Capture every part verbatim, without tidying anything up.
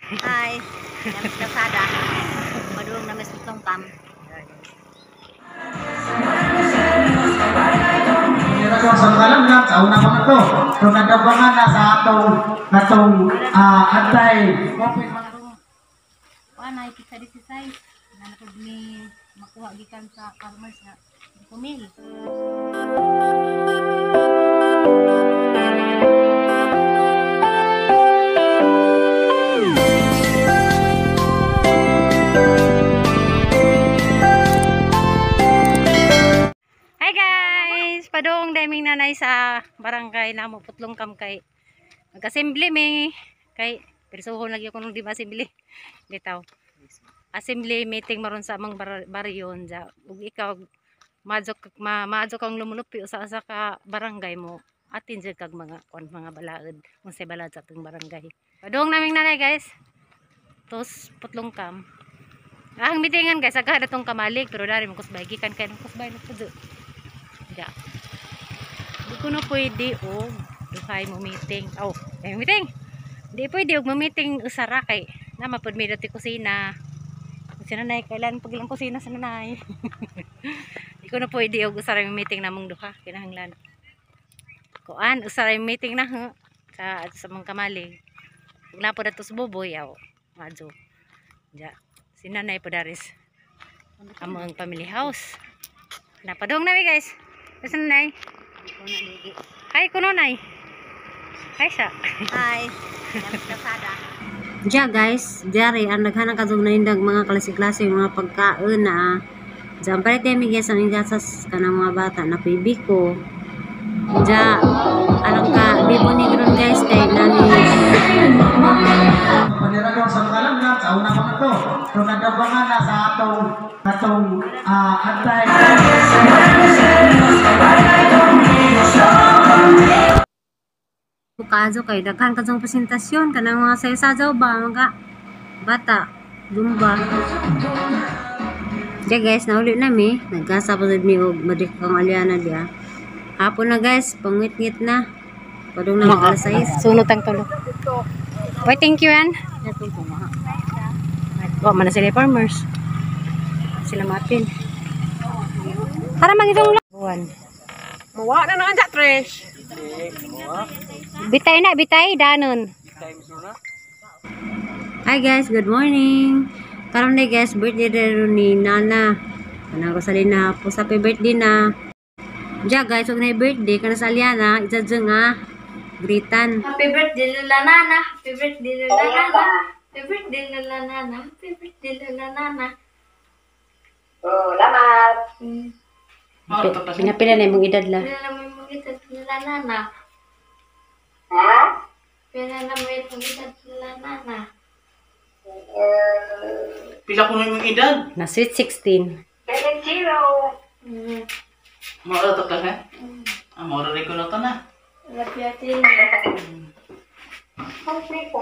Hi, kami sa kalsada. Padulong na mes itong kam. Sa kalam lang, sa una ko na to. So nagabangan na sa atong atong ah, antay. Wala kita di sisay. Nanapod ni makuha gikan sa farmers nga pumil. Hi guys! Padong daming nanay sa barangay na mo putlong kam kay nag-assembly mi kay persuhon lagi ko nung di ma-assembly. Bitaw. Assembly meeting maron sa among bar baryon ja. Ug ikaw madyo ma madyo kang lumulupi usa sa ka barangay mo. Atin jud kag mga kon mga balaod unsay balad sa atong barangay. Padong naming nanay guys. Tos putlong kam. Ang meetingan guys aga datong kamalig pero dari mo kusbay gikan kay kusbay no pud. Ja. Di ko na pwede og duhay mo meeting. Oh, ay meeting. Di pwede og mo meeting usara kay na mapud mi dati kusina. Si nanay kailan pag ilang kusina sa nanay. Di ko na pwede og usara yung meeting namong duha kinahanglan. Kuan usara yung meeting na ho sa sa mga kamalig. Ug na po dato sa buboy aw. Madyo. Ja. Si nanay po daris. Amo ang family house. Napadong na mi guys. Kasi nanay. Hi kuno nay. Hi siya. Hi. Kami sa kalsada. Diya guys, diari ang naghanang kadug na indag mga klase-klase mga pagkaon na diyan pare tayo mi guys ang ingasas kanang mga bata na pibi ko. Diya alang ka bibo ni gron guys kay nani Paniragon sa kalam lang, sa una ko na to. So nagabangan na sa atong atong ah, antay. bukazo kay daghan kadtong presentasyon kanang mga sayo-sayaw ba mga bata zumba. Diya guys, nauli na mi nagkasa pa sad mi og madik kang aliana diya. Hapon na guys, pangwit-ngit na. Padung na alas sais. Sunod ang tulo. Why thank you yan. Wa man na sila farmers. Sila Martin. Para magitong buwan. Mawa na naman sa tres. Bitay na, bitay danon. Hi guys, good morning. Karon day guys, birthday day ni Nana. Kanang Rosalina po sa happy birthday na. Diya guys, wag na birthday kana sa Aliana, isa dyan nga gritan. Happy birthday Lola Nana. Happy birthday Lola Nana. Happy birthday Lola Nana. Happy birthday Lola Nana. Oh, lamat. Hmm. Pinapila na yung edad la. Pila na mo yung edad Lola Nana. Ha? Pila na mo yung edad Lola Nana. Pila ko na yung edad? Na sweet sixteen. Seven zero. Hmm. Maura to ka ha? Ah, maura rin ko na to na. Lapiatin. Happy po.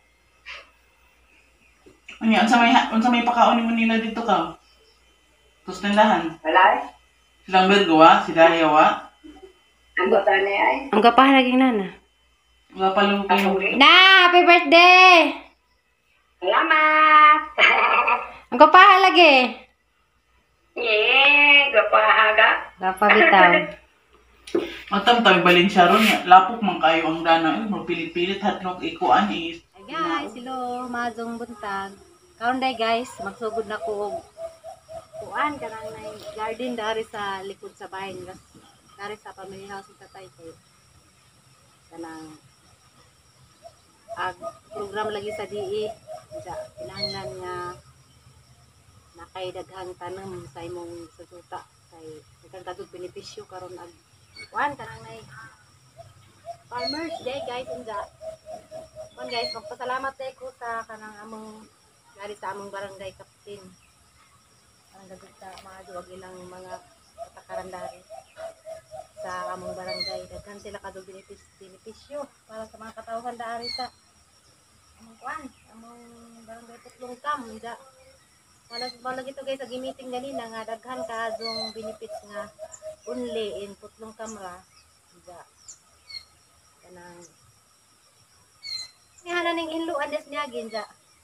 Ano yan? Unsa may, unsa may pakaunin mo nila dito ka? Tapos tindahan. Wala. Silang Bergowa, si Dayawa. Ang bata niya ay. Ang kapahan laging Nana. Wala pa lupa yung... Na, happy birthday! Salamat. Ang kapahan lagi. Yeah, gapahaga. Napabitaw. Matam tayo balin siya ron. Lapok man kayo ang dana. Eh, magpilit-pilit hatlok ikuan is. Hi guys, hello, mazong buntag. Karon day guys, magsugod na ko og kuan kanang nay garden dari sa likod sa bahay nila. Dari sa family house sa tatay ko. Kanang ag program lagi sa D E. Diya, kinahanglan nga nakay daghang tanom sa imong susuta kay daghang kadug benepisyo karon ag kuan kanang nay Farmers Day guys inja. Kon guys, magpasalamat tayo ko sa kanang among dari sa among barangay captain. Ang dagat sa mga duwag ilang mga katakaran dari sa among barangay. Daghan sila kadug benefis benepisyo para sa mga katawhan dari sa among kuan, among barangay Putlong Kam inja. Wala wala gito guys, ag meeting ganina nga daghan kadong benefits nga only in Putlong Kam ra. Inja. Kanang Yan ning inluan des niya ginja.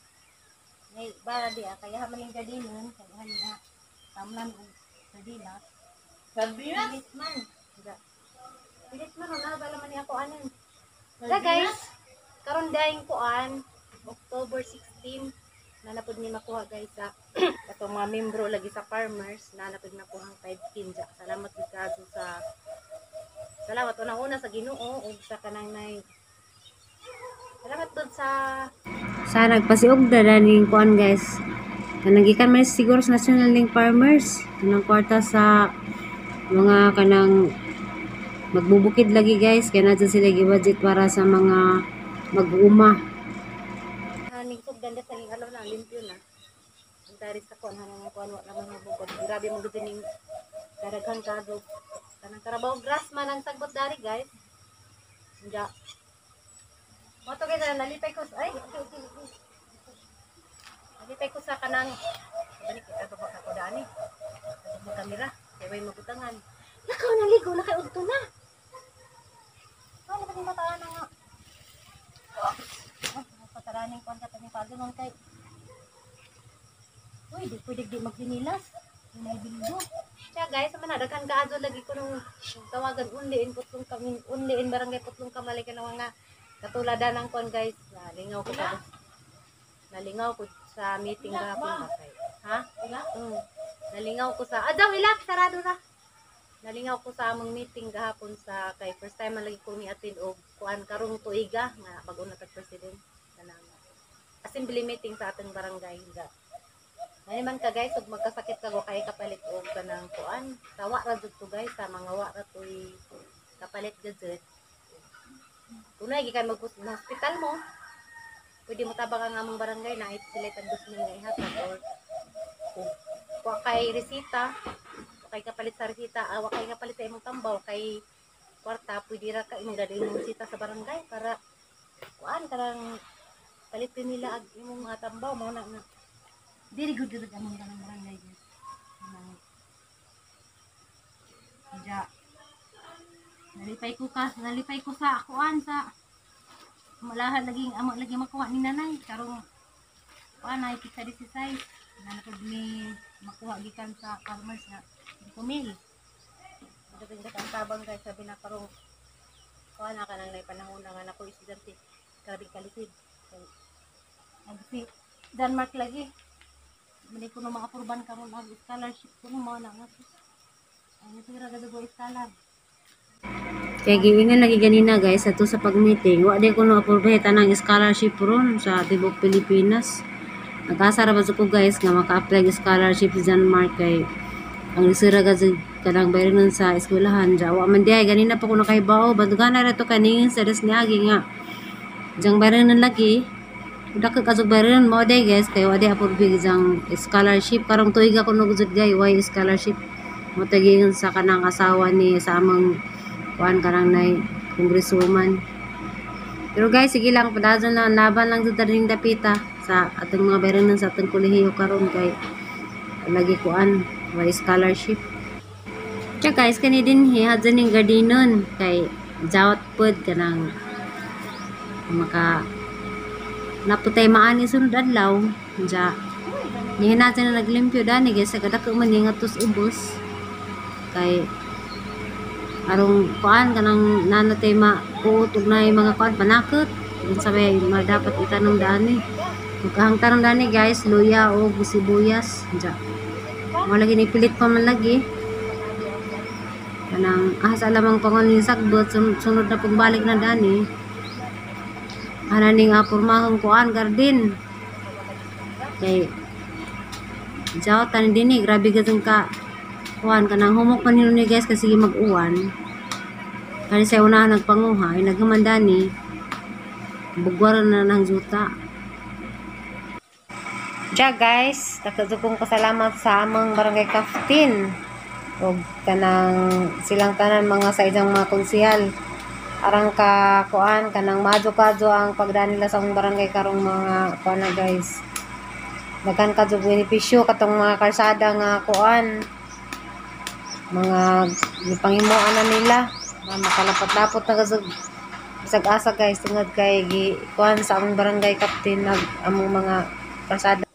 Ay, bara di ah, kaya maling gadinon, kaya nga, tamlan o sardinas. Sardinas? Pilit man. Diba? Pilit man, wala ba naman niya ako anin. So guys, karon dahing kuan, October sixteen, nanapod ni makuha guys sa atong mga membro lagi sa farmers, nanapod na po ang five kinja. Salamat gid kaso sa salamat unang-una sa Ginoo ug sa kanang nay. Salamattud sa Sa nagpasiog na ning kuan guys. Kanang gikan man siguro sa National Link Farmers. Kanang kwarta sa mga kanang magbubukid lagi guys. Kaya na dyan sila gi-budget para sa mga mag-uuma. haning sugdan sa ning alaw na limpyo na. Ang dari sa kuan hanang kuan wa naman mabukod. Grabe mo gud ning daraghang kadog. Kanang karabaw grass man ang sagbot dari guys. Nga. Mo to guys, nalipay ko ay okay, okay, okay. Nalipay ko sa kanang balik kita ba ka ko dani. Sa kamera, kay way mabutangan. Nakaw naligo na kay udto na. Ano ba yung mataan nga? Oh, pataraning kon ka tani pagod man kay. Uy, di pwede di magsinilas. May bildo. Kaya guys, man nadakan kaadto lagi ko nung tawagan unliin putlong kami unliin barangay putlong kamalay kana nga katuladan ng kon guys. Nalingaw ko sa nalingaw ko sa meeting gahapon ba kay. Ha? Ila? Mm. Nalingaw ko sa adaw ilak sarado na. Nalingaw ko sa among meeting gahapon sa kay first time man lagi ko ni-attend og kuan karong tuiga nga bag-o na tag president kanang assembly meeting sa atong barangay ga. Nani man ka guys ug magkasakit ka go kay kapalit og kanang kuan tawa ra jud to guys sa mga wa ra toy kapalit gud. Kung na gikan mag hospital mo, pwede mo tabang ang among barangay na sila tagdos mo nga ihatag or kung kay resita, kay kapalit sa resita, awa kay kapalit sa imong tambaw, kay kwarta, pwede ra ka imong dadalhin mo resita sa barangay para kuan karang palitin nila ag imong mga tambaw mo na na. Very good gud among kanang barangay guys. Nang ja nalipay ko ka, nalipay ko sa kuan sa malahan laging amo lagi makuha ni nanay karong kuan ay kita disisay na napod ni makuha gikan sa farmers na kumil. Dating datang tabang guys sabi na karong kuan na kanang nay panahon na nga nako estudyante grabe kalisod. Nagsi Denmark lagi. Mali ko no mga apurban karon ang scholarship ko no mga na. Ay tira gado go scholar. Kaya giingan lagi ganina guys ato sa pag-meeting. Wa di ko no apurbahe tanang scholarship ron sa tibok Pilipinas. Nag-asa ra ba ko guys nga maka-apply og scholarship sa Denmark kay ang lisira ga kanang bayaran sa eskwelahan. Ja wa man di ay ganina pa ko nakahibaw badugana ra to kaningin sa des niagi nga. Jang bayaran lagi. Dako ka jug bayaran mo day guys kay wa di apurbahe jang scholarship karong tuig ako no gud gay why scholarship. Mo tagigan sa kanang asawa ni sa among kuan karang nay congresswoman. Pero guys, sige lang padazon na laban lang sa ring dapita sa atong mga bayaran sa atong kolehiyo karon kay lagi kuan may scholarship. Kaya guys, kani din hihadyan ning gardinon kay jawat pod kanang maka naputay maani sunod adlaw ja. Nihinatan na naglimpyo dani guys sa kadako man ngatos ubos kay arong kuan kanang nanatay makuutog na yung mga kuan panakot yung sabay dapat itanong dani magkahang tanong dani guys luya o sibuyas dya mga lagi nipilit pa man lagi kanang asa lamang pangon yung sagbot sun sunod na pagbalik na dani ananing apurmahong kuan garden kay dyaw tanin din eh grabe gazong ka kuan kanang humok pa nilo ni guys kasi mag-uwan kasi sa unahan nagpanguha ay naghamandani bugwaran na ng juta. Diya guys nakadugong pasalamat sa among barangay captain o kanang silang tanan mga sa isang mga konsihal arang ka kuan kanang madyo-kadyo ang pagdaan nila sa among barangay karong mga kuan na guys daghan kadyo benepisyo katong mga kalsada nga kuan mga gipanghimoan na nila na makalapot-lapot na kasag bisag asa guys tungod kay gi kuan sa among barangay captain nag among mga kalsada